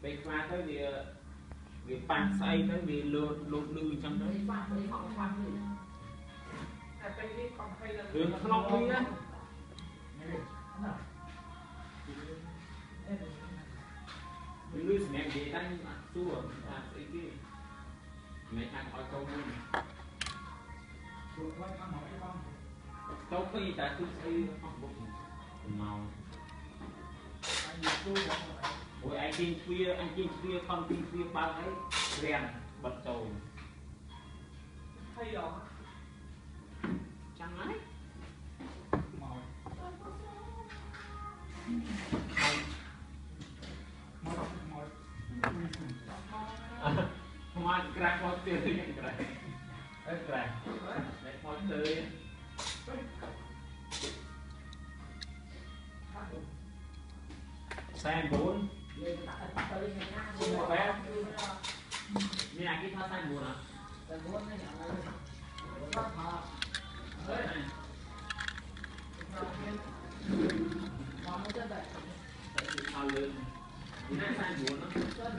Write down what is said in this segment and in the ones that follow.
bây qua tới vì pan say tới vì lột lư trong đấy đường nó không đi á lư mẹ gì đánh xua cái mẹ ăn hỏi câu luôn câu khi ta cứ xây không bụng màu ôi anh trên kia không trên kia bao ấy rèn bật đầu hay rồi chẳng ấy không ai crack có tiền thì crack crack để thôi tươi xe 4 như là cái thao xe 4 hả? Xe 4 này thao lưng thì nó xe 4 nó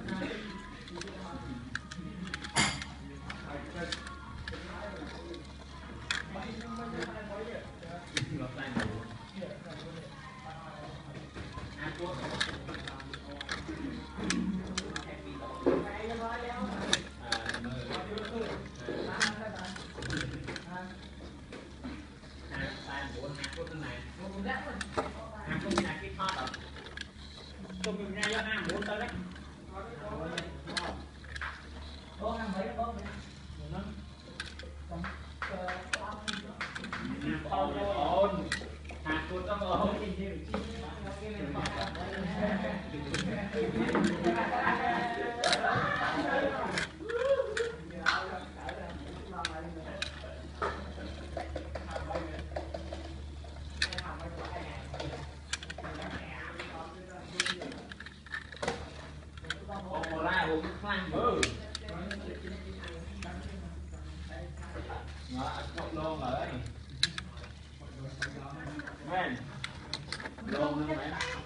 luôn rồi men luôn nữa mẹ